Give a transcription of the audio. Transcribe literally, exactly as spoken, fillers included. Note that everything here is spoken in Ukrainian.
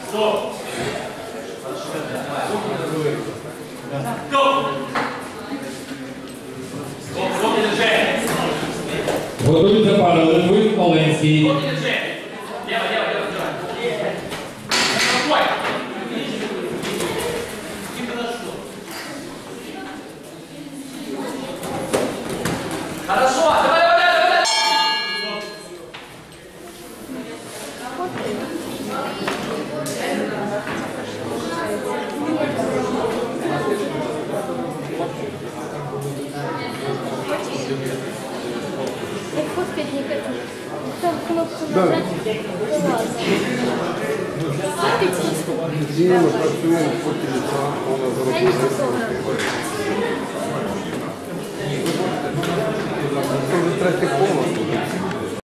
Стоп! Стоп! Стоп, движение! Готується пара Литвин Оленський. Стоп, движение! Лево, лево, лево, лево. Спокойно! И подошло. Хорошо, давай, давай, давай! Як фоткать не хочу. Там кнопку нажать. Фоткать фотку. Діємо, працюємо, потім вона Я не фотограф. Це вже третій коло.